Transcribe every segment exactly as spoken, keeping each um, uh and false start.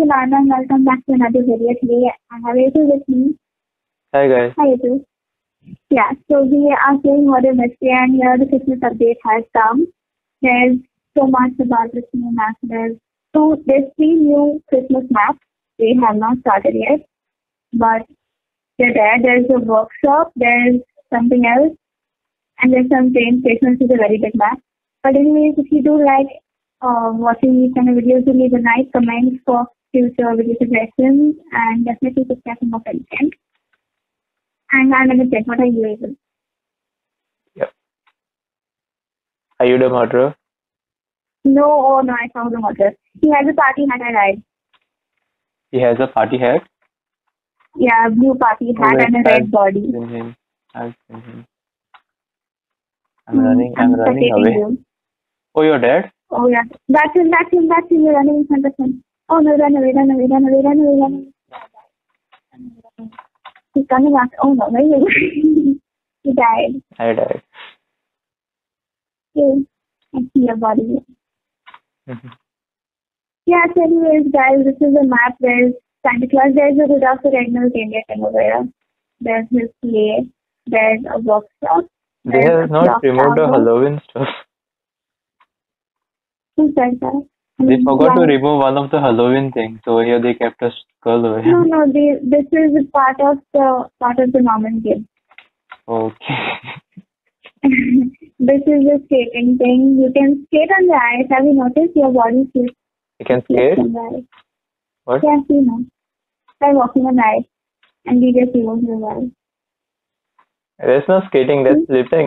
Nana and welcome back to another video. Today I have Rachel with me. Hi guys. Hi Rachel. Yeah, so we are playing Murder Mystery and here the Christmas update has come. There's so much about this new map. There's two, there's three new Christmas maps. They have not started yet, but they're there. There's a workshop, there's something else, and there's some train station, which is a very big map. But anyways, if you do like uh, watching these kind of videos, do leave a nice comment for future video suggestions and definitely subscribe to my content. And I'm gonna check what are you able. Yep. Are you the murderer? No, oh no, I found the murderer. He has a party hat I lied. He has a party hat? Yeah, a blue party hat oh, and a I've red body. Seen him. I've seen him. I'm Hmm, running, I'm, I'm running away. You. Oh, you're dead? Oh yeah, that's him, that's him, that's him, you're running in front of him. Oh no, run away, run away, run away, run away, run away. He's coming after, oh no, where are you? He died. I died. Okay, I see your body. Mm-hmm. Yeah, so anyways guys, this is a map. There's Santa Claus, there's a Rudolph the Red-Nosed Reindeer thing over there. There's his play, there's a workshop. They have not removed the Halloween stuff. Who said that? I They mean, forgot why? to remove one of the Halloween things, so here they kept a skull over No, no, they, this is part of the part of the normal game. Okay. This is a skating thing. You can skate on the ice. Have you noticed your body feels? You can skate? On the ice. What? Yeah, you know. By walking on the ice, and we just remove the ice. There's no skating, that's slipping.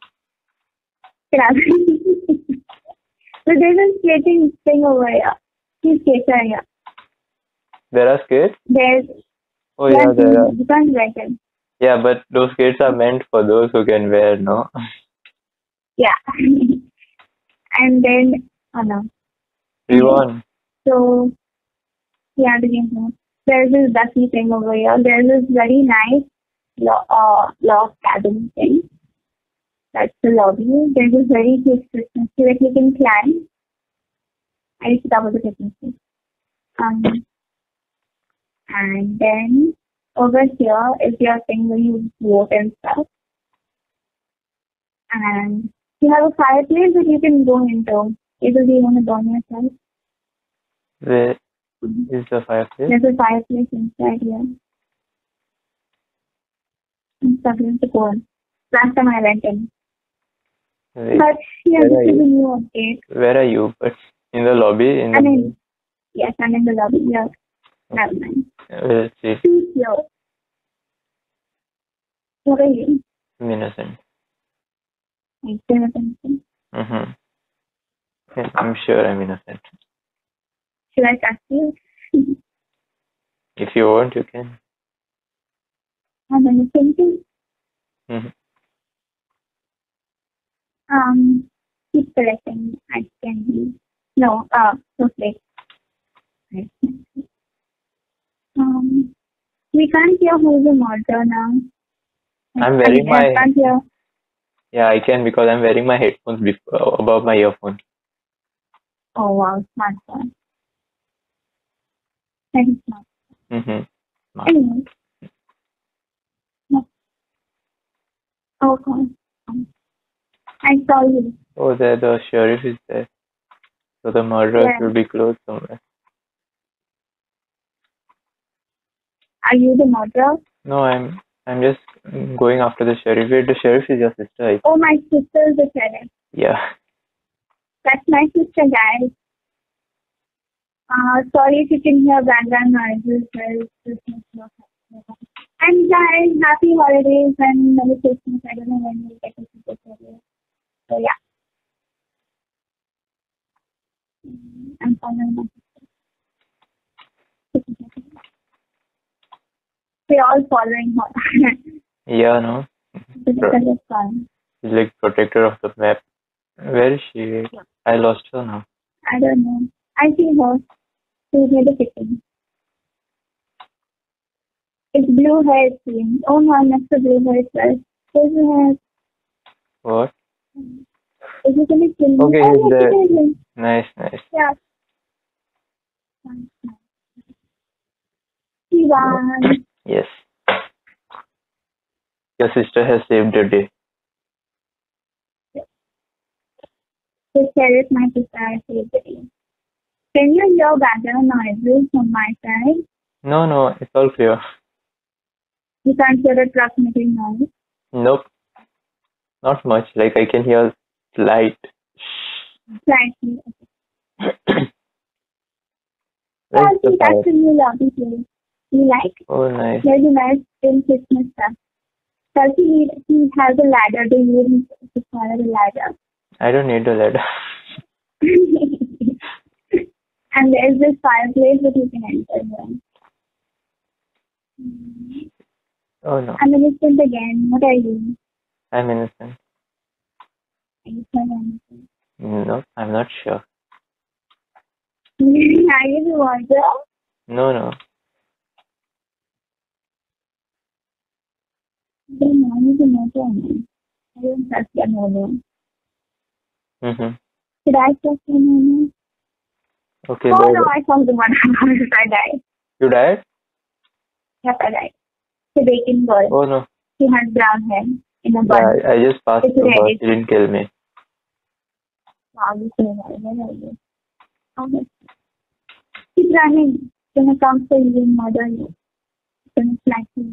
So there's a skating thing over here. Two skates are here. There are skates? There's. Oh yeah, there are. You can't wear them. Yeah, but those skates are meant for those who can wear, no? Yeah. And then, oh no. We won. So, yeah, the game's on. There's this dusty thing over here. There's this very nice lo- uh, log cabin thing. That's the lobby. There's this very cute Christmas tree that you can climb. I used to cover the Christmas tree. Um, and then over here is your thing where you vote and stuff. And you have a fireplace that you can go into. Either do you want to burn yourself? Where is the fireplace? There's a fireplace inside here. I'm struggling to go on. Last time I went in. Wait, but yeah, this is a new update. Where are you? But in the lobby? In I'm the in. Yes, I'm in the lobby. Yeah. Never mind. We'll see. Who's here? What are you? I'm innocent. I'm still innocent. Mm-hmm. Yes, I'm sure I'm innocent. Should I trust you? If you want, you can. I'm innocent too. Mm-hmm. Um, keep correcting. I can be. No, uh, okay. Um, we can't hear who's the murderer now. I'm wearing I, my. I can't hear. Yeah, I can because I'm wearing my headphones before, above my earphone. Oh wow, smart one. Very smart. Mm-hmm. Smart. Anyway. No. Oh god. Um, I saw you. Oh, there the sheriff is there. So the murderer Yeah. will be close somewhere. Are you the murderer? No, I'm I'm just going after the sheriff. Wait, the sheriff is your sister, I think. Oh, my sister is the sheriff. Yeah. That's my sister, guys. Uh, sorry if you can hear background noises. And guys, happy holidays and Merry Christmas. I don't know when we'll get to see this video. So yeah. I'm following my sister. We're all following her. Yeah, no. The sister is fine. She's like protector of the map. Where is she? Yeah. I lost her now. I don't know. I see her. She's near the kitchen. It's blue hair scene. Oh no, next to blue hair first. There's a hair. What? Is it gonna kill me? Okay, Oh, he's yes, there. it is. Nice, nice. Yeah. one. Yes. Your sister has saved the day. The sheriff might decide to the day. Can you hear background noises from my side? No, no, it's all clear. You can't hear the truck making noise. Nope. Not much. Like I can hear slight. Slightly. Where's the Yeah, fire? that's a new lobby place. You like? Oh, nice. There's a nice thin Christmas stuff. Does he need, he has a ladder. Do you need to follow the ladder? I don't need a ladder. And there's this fireplace that you can enter here. Oh no, I'm innocent again. What are you? I'm innocent. Are you so innocent? No, I'm not sure. Are you the water? No, no. I don't know. You can know me. I don't trust your name. Mm-hmm. Should I trust your name? Okay, Oh but no, I saw the one. I died. you died? Yep, I died. The bacon girl. Oh no. She has brown hair in a Yeah, bun. I, I just passed It's through her. red. She didn't kill me. Wow, you say that. Where are you? Okay. Keep running. It's gonna come for you and murder you. It's gonna smack you.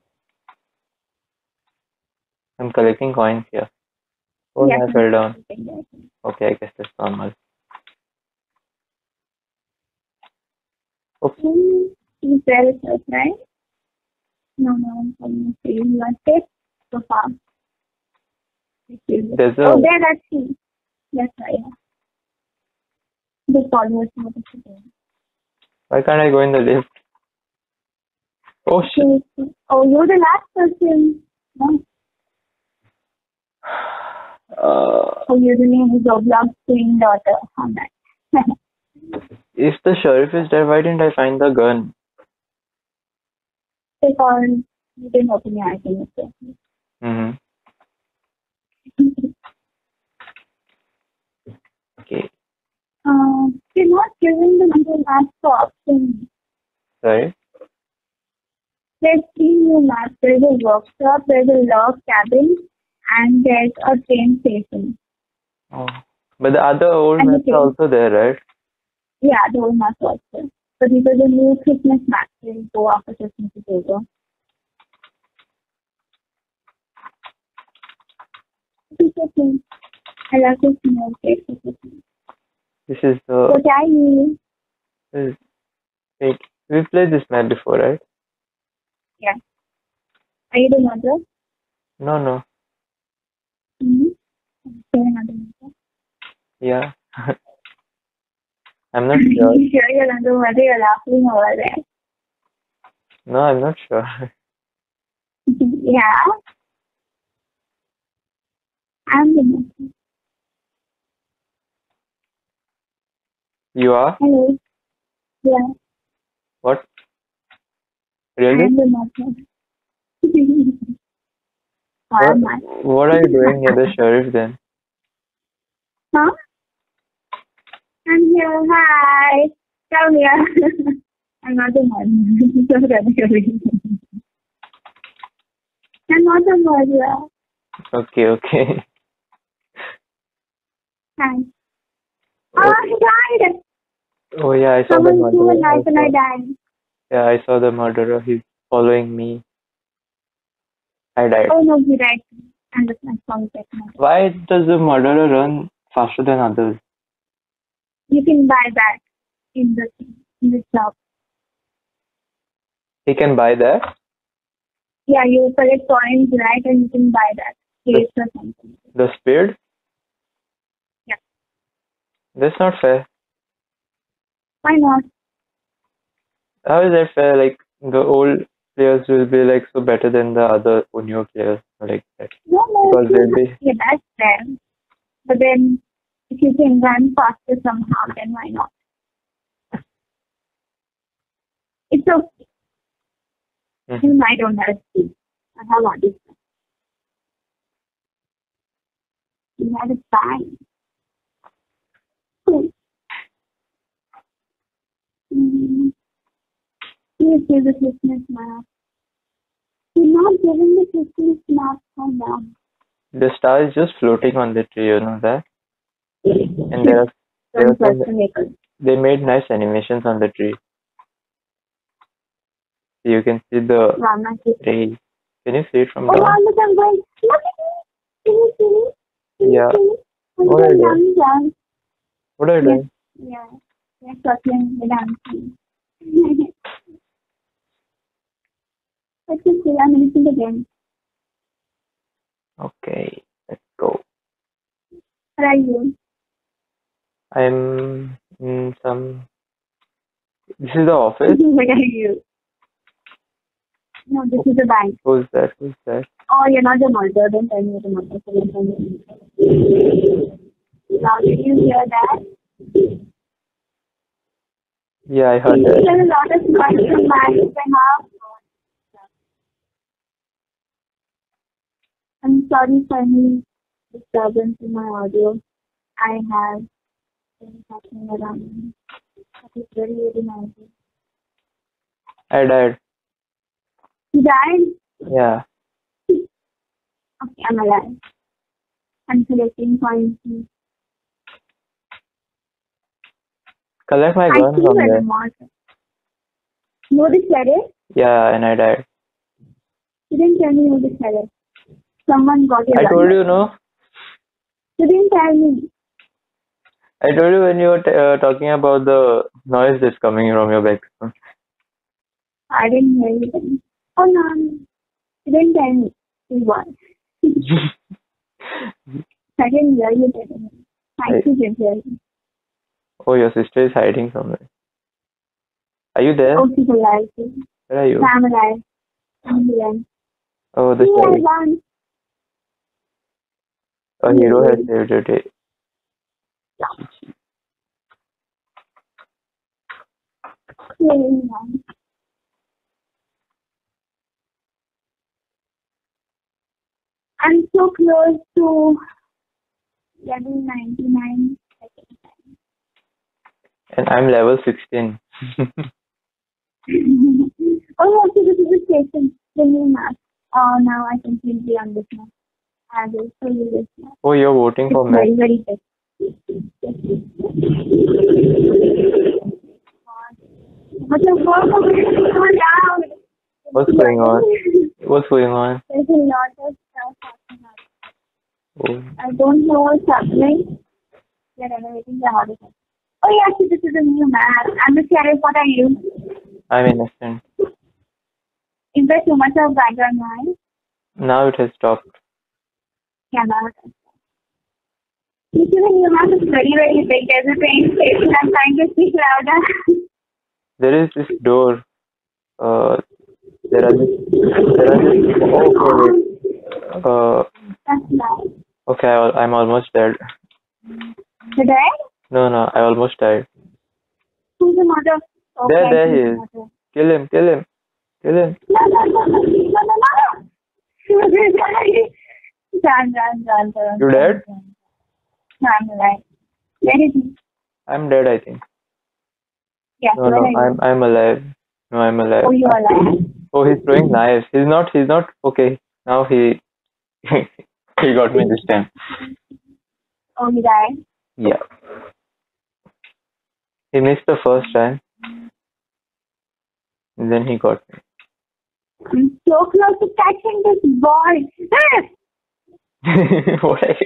I'm collecting coins here. Oh, Yes, no, I fell down. I'm Okay, I guess that's normal. Oops. Is there a surprise? No, no, I'm coming to you. You are safe so far. There's a... Oh, there, that's he. That's right. The followers know what to do. Why can't I go in the lift? Oh shit. Oh, you're the last person. No. Uh, Oh, your name is Roblox Queen Daughter. How nice. if the sheriff is dead, why didn't I find the gun? Because you didn't open your eyes in the Mm-hmm. Okay. Um, you're not giving the number maps for option. Sorry? There's three new maps. There's a workshop, there's a log cabin, and there's a train station. Oh. But the other old And the maps are train- also there, right? Yeah, the old maps also. But these are the new Christmas maps. They go after Christmas is over. It's okay. I love this new place. It's okay. This is the... So, Tiny. This is, wait, we've played this map before, right? Yeah. Are you the mother? No, no. Mm-hmm. So another mother. Yeah. I'm not sure. You sure you're not the mother? You're laughing over there. No, I'm not sure. Yeah. I'm the mother. You are? Hello. Yeah. What? Really? I'm the mother. Or What, am I? what are you doing near the sheriff then? Huh? I'm here. Hi. Come here. I'm not the mother. So sorry. I'm not the mother. Okay, okay. Hi. Oh, Oh, I died. oh yeah, I saw the Someone threw a murderer. I knife and I saw, died. yeah, I saw the murderer. He's following me. I died. Oh no, he died. And the song is Why does the murderer run faster than others? You can buy that in the in the shop. He can buy that? Yeah, you collect coins, right, and you can buy that. Case or something. The speed? Yeah. That's not fair. Why not? How is that fair? Like, the old players will be like so better than the other new players like that. No, no, Because they'll be... yeah, that's fair. But then, if you can run faster somehow, then why not? It's okay. Mhm. Even I don't have speed. I have all this. You have it fine. Cool. Mm. You Please give the Christmas map. You're not giving the Christmas map for now. The star is just floating on the tree, you know that? And there are, there are some, they made nice animations on the tree. You can see the tree. Can you see it from oh, down? Oh, look, I'm going. Look at me. Can you see me? Can Yeah. You see me? What are you down, doing? down. What are you doing? Yeah. Yeah, circling the dancing. Let's just see. I'm missing again. Okay, let's go. Where are you? I'm in some. This is the office? Where are you? No, this is the bank. Who's that? Who's that? Oh, you're not the mother. Don't tell me the mother. So don't tell me. Now, did you hear that? Yeah, I heard that. There's a lot of noise from my behalf. I'm sorry for any disturbance in my audio. I have been talking around me. That is very, very noisy. I died. You died? Yeah. Okay, I'm alive. I'm collecting points. Collect my I gun see from you at there. the market. You the sheriff? Yeah, and I died. You didn't tell me you the sheriff. Someone got your I gun. told you, no? You didn't tell me. I told you when you were t- uh, talking about the noise that's coming from your background. I didn't hear you then. Oh no, no. You didn't tell me. You what? I didn't hear you telling me. I didn't hear you. Oh, your sister is hiding somewhere. Are you there? Oh, she's alive. Where are you? I'm alive. I'm alive. Oh, the Yeah, sheriff. one. A hero has saved your day. Yeah, I'm so close to level ninety-nine. And I'm level sixteen. Oh, okay, this is the station. The new map. Oh, now I completely understand. I will show you this map. Oh, you're voting for It's me. very, very big. But the work of it is so loud. What's going on? What's going on? There's a lot of stuff happening. Oh. I don't know what's happening. They're renovating the house. Oh, yes, this is a new map. I'm the sheriff. What are you? I'm innocent. Is there too much of background noise? Now it has stopped. Yeah, now it has stopped. This is a new map. It's very, very big. There's a train station. I'm trying to speak louder. There is this door. Uh, there are this. There are this. Oh, okay, wait. Uh, That's loud. okay, I, I'm almost dead. You dead? No, no, I almost died. Who's the mother? Okay, There, there he is. Mother. Kill him, kill him, kill him. No, no, no, no, no, no, no. Run, run, run, run. You dead? No, I'm alive. Where is he? I'm dead, I think. Yeah, no, no, I'm I'm alive. No, I'm alive. Oh, you're alive. Oh, he's throwing knives. He's not. He's not. Okay, now he he got me this time. Oh, he died? Yeah. He missed the first time. And then he got me. I'm so close to catching this ball. What I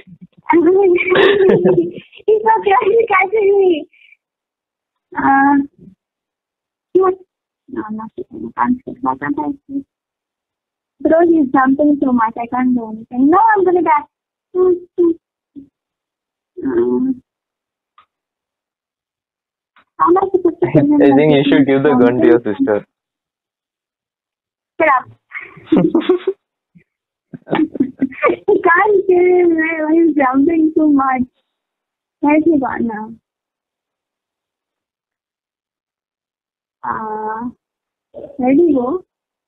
He's so close to catching me. Uh, what? No, I'm not sitting. I can't sit. Why can't I sit? Bro, he's jumping too much. I can't do anything. No, I'm gonna die. Um, how am I supposed to kill him? I think you should give the gun to your sister. Shut up. I can't kill him. He's jumping too much. Where's he gone now? Uh, where do you go?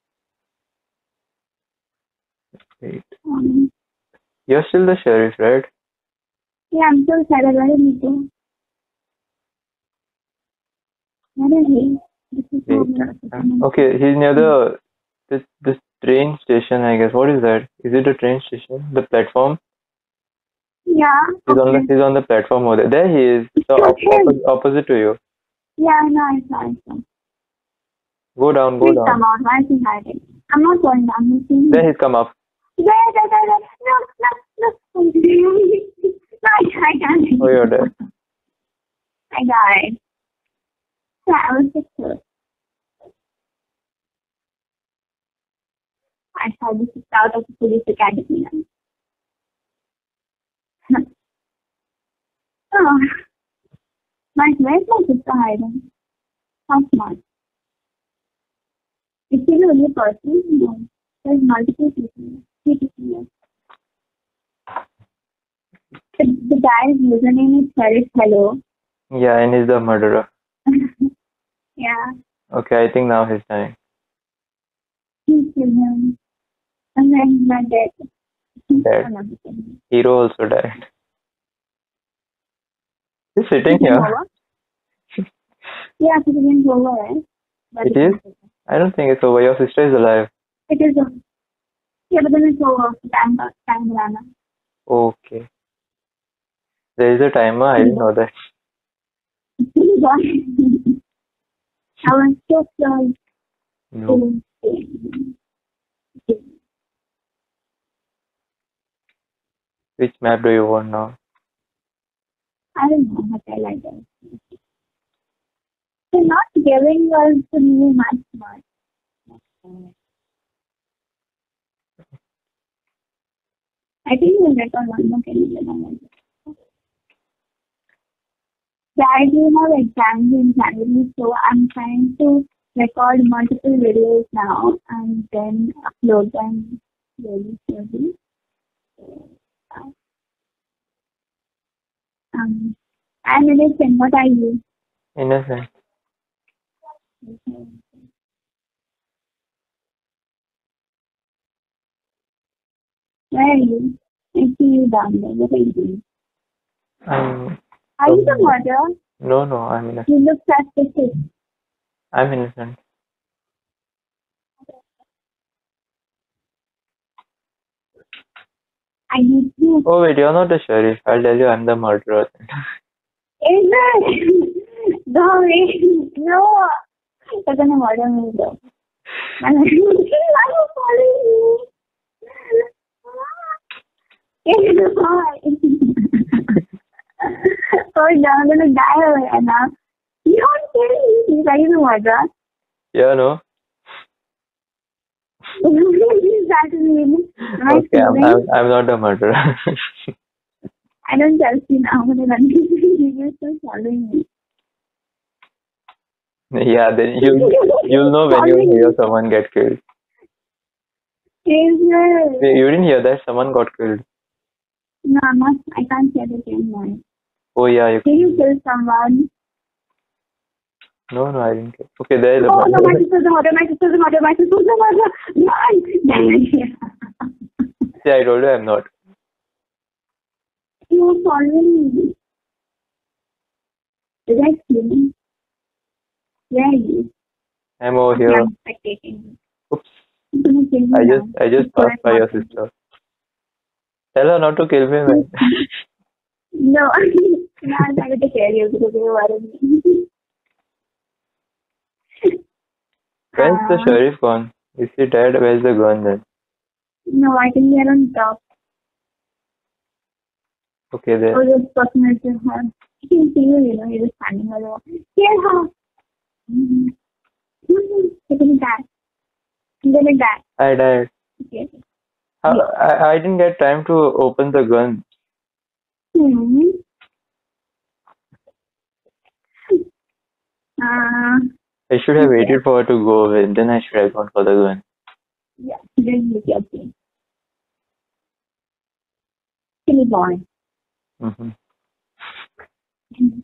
Wait. Um, You're still the sheriff, right? yeah, I'm so sad. Where did he go? Where is he? This is Wait. Okay, he's near the this this train station, I guess. What is that? Is it a train station? The platform? Yeah. He's on the Okay. he's on the platform over there. There he is. So It's op- okay. opposite, opposite to you. Yeah, I know, I saw, I saw. Go down, go Please down. come out. Why is he hiding? I'm not going down. I'm seeing There him. he's come up. There, there, there, there. No, no, no. No, I, I can't. Oh, you're there. I died. Yeah, I was just close. I saw this is out of the police academy now. Oh, my, where's my sister hiding? How smart. Is she the only person? No. There's multiple people. Three people here. The, the guy's username is Paris Hello. Yeah, and he's the murderer. Yeah. Okay, I think now he's dying. He's him. And then he's not dead. Dead. Hero also died. He's sitting here. Over? Yeah, so the game's over, right? But It is? I don't think it's over. Your sister is alive. It is over. Yeah, but then it's over. Time, time ran out. Okay. There is a timer. I didn't know that. I was just like, No. Which map do you want now? I don't know what I like that. They're not giving us the new match much. I think we'll get on one more calendar. That we have exams in January, so I'm trying to record multiple videos now and then upload them really slowly. Um, I'm innocent. What are you? Innocent. Where are you? I see you down there. What are you doing? I'm. Are you the murderer? No, no, I'm innocent. You look suspicious. I'm innocent. I need you. Oh wait, you're not the sheriff. I'll tell you, I'm the murderer. Is it? No, wait. No. You're gonna murder me though. I'm following you. Oh, no, I'm gonna die over here now. You don't kill me. Are you the murderer? Yeah, no. That mean? Okay, I'm, I'm, I'm not the murderer. I don't trust you now. I'm gonna run. You're still following me. Yeah, then you you'll know when you hear someone get killed. Yes. You didn't hear that someone got killed. No, I'm not. I can't hear the same noise. Oh yeah, you. Can you kill someone? No, no, I didn't kill. Okay, there is a. Oh no, my sister's the murder. My sister's the murder. My sister's the murder. Run! See, I told you I'm not. You were following me. Did I kill you? Where are you? I'm over here. I'm spectating. Oops. I just I just passed by your sister. Tell her not to kill me, man. No, no, I'm trying to kill you because you worried me. Where's the sheriff gone? Is he dead? Where's the gun then? No, I think they're on top. Okay, there. Oh, this person is just her. You can see you, you know, you're just standing alone. Kill her! Mm-hmm. Mm-hmm. You're gonna die. You're gonna die. I died. Okay. How, I, I didn't get time to open the gun. Hmm. Uh, I should have waited for her to go away. Then I should have gone for the gun. yeah, then look your thing. Silly boy. Mm-hmm. Mm-hmm.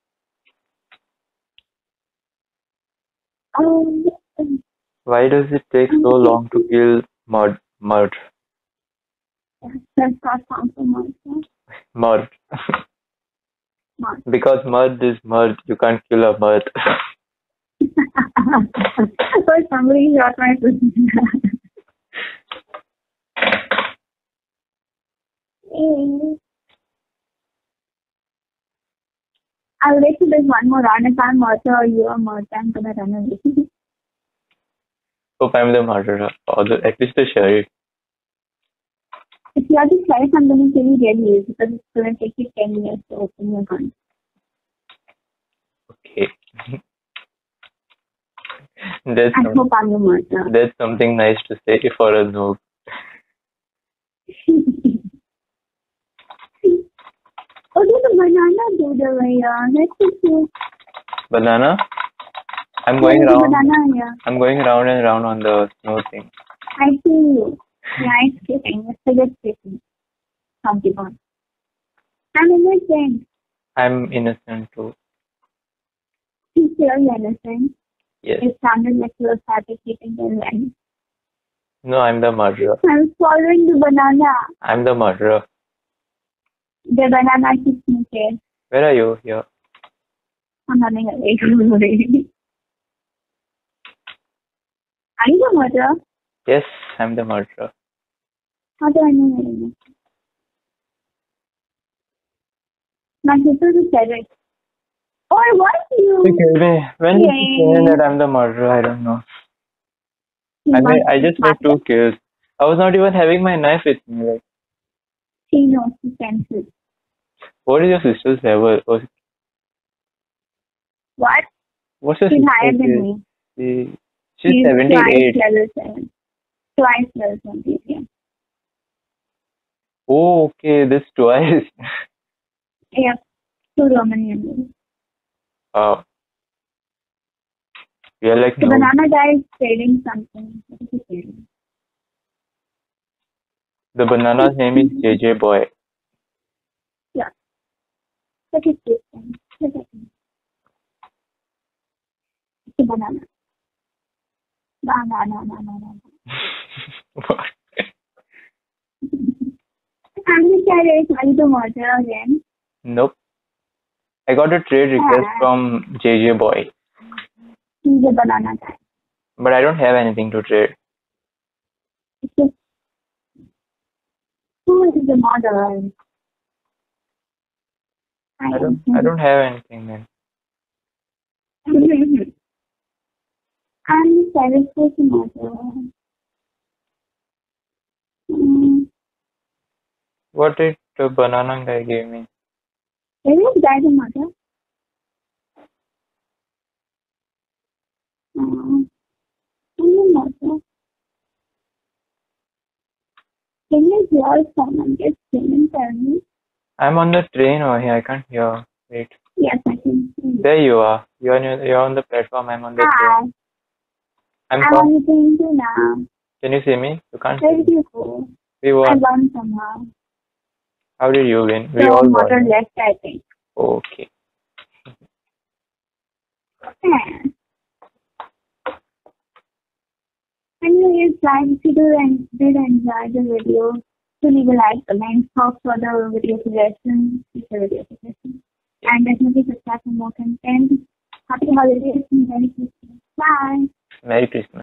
Um, Why does it take so long to kill mud? Mud. That's not sound so much. Mud. Mud. Because mud is mud. You can't kill a mud. Somebody got my food. I'll wait till there's one more round. If I'm murder or you are murder, I'm gonna run away. Hope I'm the murderer, or the, at least the sheriff. If you are the sheriff, I'm gonna kill you really easy because it's gonna take you ten years to open your gun. Okay. that's I some, hope I'm the murderer. That's something nice to say for a noob. Oh, there's a banana dude over here. That's so cute. Banana? I'm going There's a round. banana here. I'm going round and round on the snow thing. I see you. Yeah, it's skipping. It's a good skipping. Something on. I'm innocent. I'm innocent too. He's clearly innocent. Yes. It sounded like you were fabricating the line. No, I'm the murderer. I'm following the banana. I'm the murderer. The banana keeps me safe. Where are you? Here. I'm running away from the Are you the murderer? Yes, I'm the murderer. How do I know where you are? My sister just said it. Oh, I want you. You killed me. When did you Yay. say that I'm the murderer? I don't know. She I made, must I be just made smarter. two kills. I was not even having my knife with me. Like, She knows she cancels. what is your sister's level? What's, What? what's your She's sister's higher than level? me. She, she's She's seventy-eight. twice level seven. Twice level seventy, yeah. Oh, okay. This twice. Yeah. Two Romanian. Wow. We are like The no. banana guy is trading something. What is he trading? The banana's name is J J Boy. Yeah. Look at this thing. Look at him. It's a banana. Banana, banana, banana. What? I'm the carrot. Are you the murderer again? Nope. I got a trade request Ah. from J J Boy, He's a banana guy. but I don't have anything to trade. It's just, who is the murderer? I don't. I don't have anything, man. I'm the carrot for the murderer. Mm. What did the banana guy give me? Is this guy the murderer? Mm. I'm the murderer. Can you hear someone get screaming tell me? I'm on the train over here. I can't hear. Wait. Yes, I can see you. There you are. You're on, your, you're on the platform. I'm on the Hi. train. I'm I'm com- on the train too now. Can you see me? You can't see Where me. did you go? We I won. won somehow. How did you win? We So all motor won. left, I think. Okay. Yeah. Anyways, guys, if you did, did enjoy the video, to leave a like, comment, talk for the video suggestions, future video suggestions, and definitely subscribe for more content. Happy holidays and Merry Christmas. Bye. Merry Christmas.